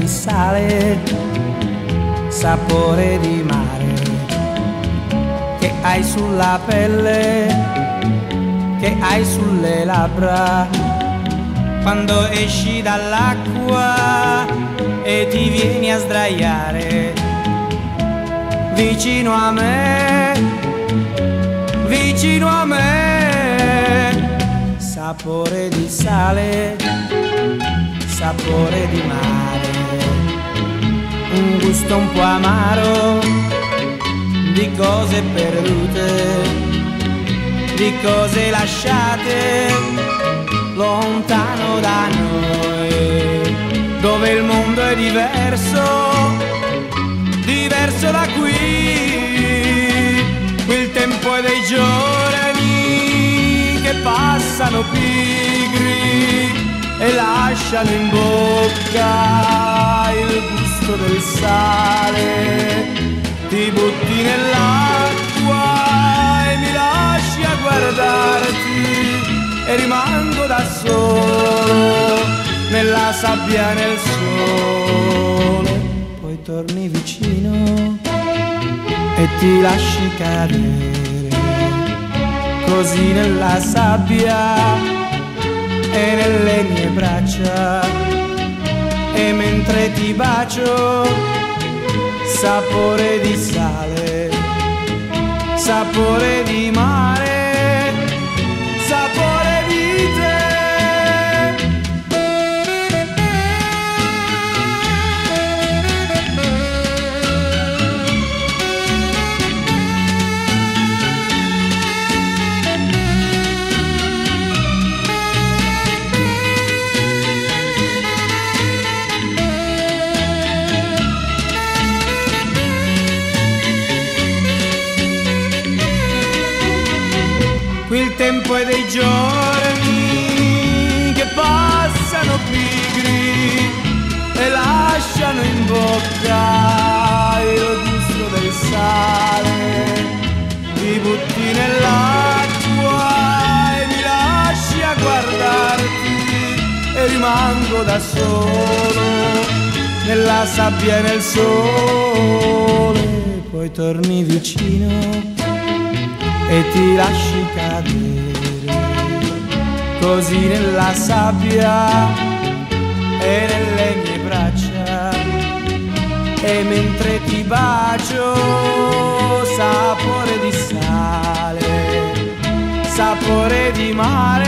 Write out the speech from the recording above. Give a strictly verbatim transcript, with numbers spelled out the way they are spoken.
di sale, sapore di mare che hai sulla pelle, che hai sulle labbra, quando esci dall'acqua e ti vieni a sdraiare vicino a me, vicino a me. Sapore di sale, sapore di mare, un gusto un po' amaro di cose perdute, di cose lasciate lontano da noi, dove il mondo è diverso, diverso da qui. Qui il tempo è dei giorni che passano pigri e lasciano in bocca il gusto del sale. Ti butti nell'acqua e mi lasci a guardarti e rimango da solo nella sabbia e nel sole. Poi torni vicino e ti lasci cadere così nella sabbia e nelle mie braccia, e mentre ti bacio, sapore di sale, sapore di mare, sapore di te. Qui il tempo è dei giorni che passano pigri e lasciano in bocca il gusto del sale. Ti butti nell'acqua e mi lasci a guardarti e rimango da solo nella sabbia e nel sole. Poi torni vicino e ti lasci cadere così nella sabbia e nelle mie braccia, e mentre ti bacio, sapore di sale, sapore di mare,